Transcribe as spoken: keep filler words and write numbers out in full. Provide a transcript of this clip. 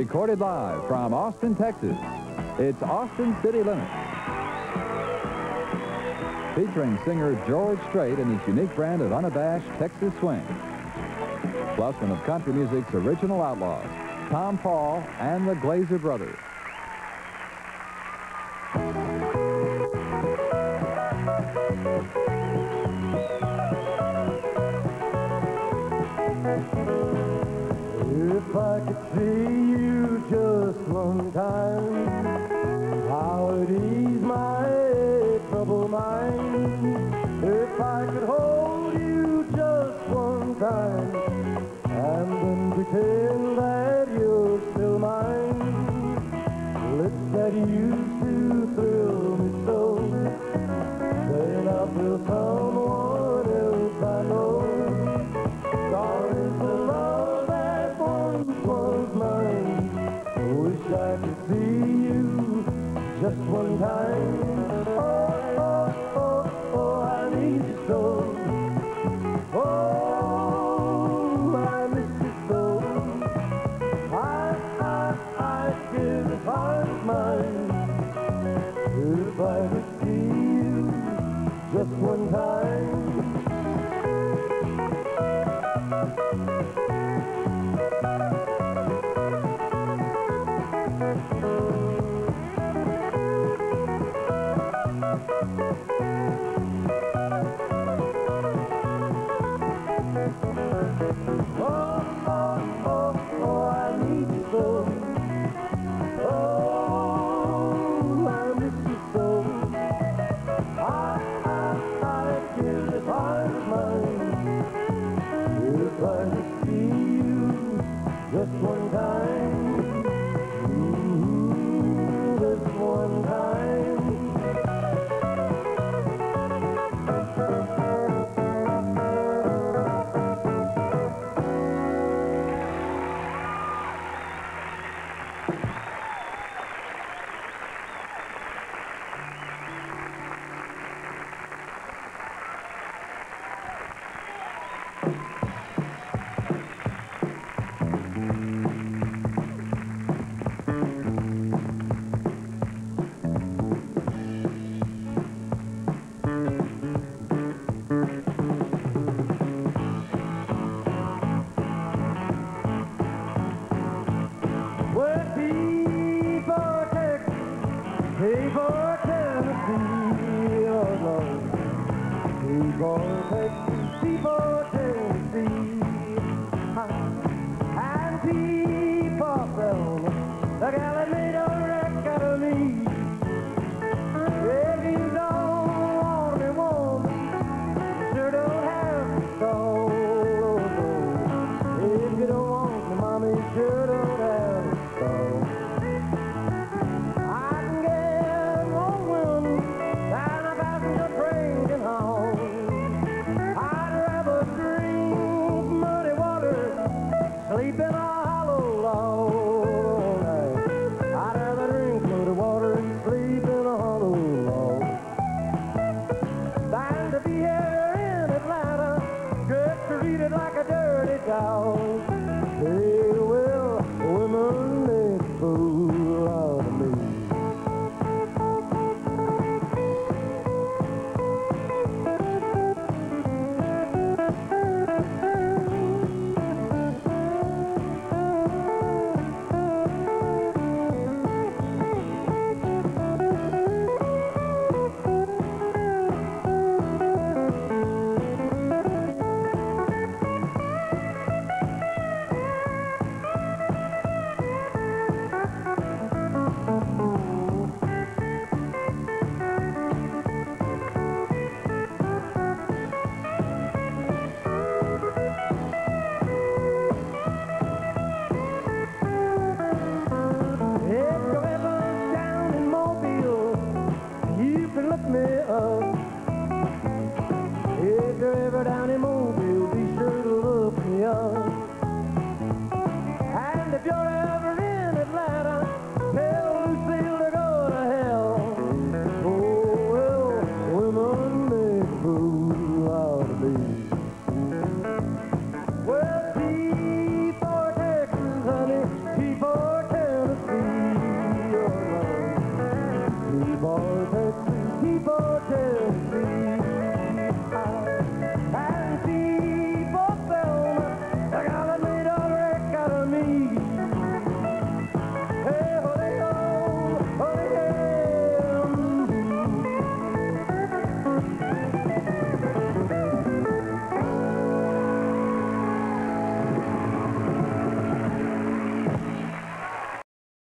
Recorded live from Austin, Texas, it's Austin City Limits. Featuring singer George Strait and his unique brand of unabashed Texas swing. Plus one of country music's original outlaws, Tom Paul and the Glazer Brothers. If I could see you just one time, how it ease my troubled mind. If I could hold you just one time, and then pretend that you're still mine. Lips that used to thrill me so, saying I feel someone else I know. Darling, the love that once was mine. Wish I could see you just one time. Oh, oh, oh, oh, I need you so. Oh, I miss you so. I, I, I give this heart of mine. If I could see you just one time. Oh, oh, oh, oh, I need you so. Oh, I miss you so. I, I, I give this heart of mine. If I could see you just one time. Mm-hmm, just one time. Hey, for Tennessee, oh Lord. Hey, for Texas, T for Tennessee. And T for Selma, the gal that made a wreck out of me. If you don't want me, woman, you sure don't have to call. If you don't want me, mommy, you sure don't have to call. Sleep in a hollow log. I'd rather drink muddy water and sleep in a hollow log. Time to be here in Atlanta, just treated like a dirty dog.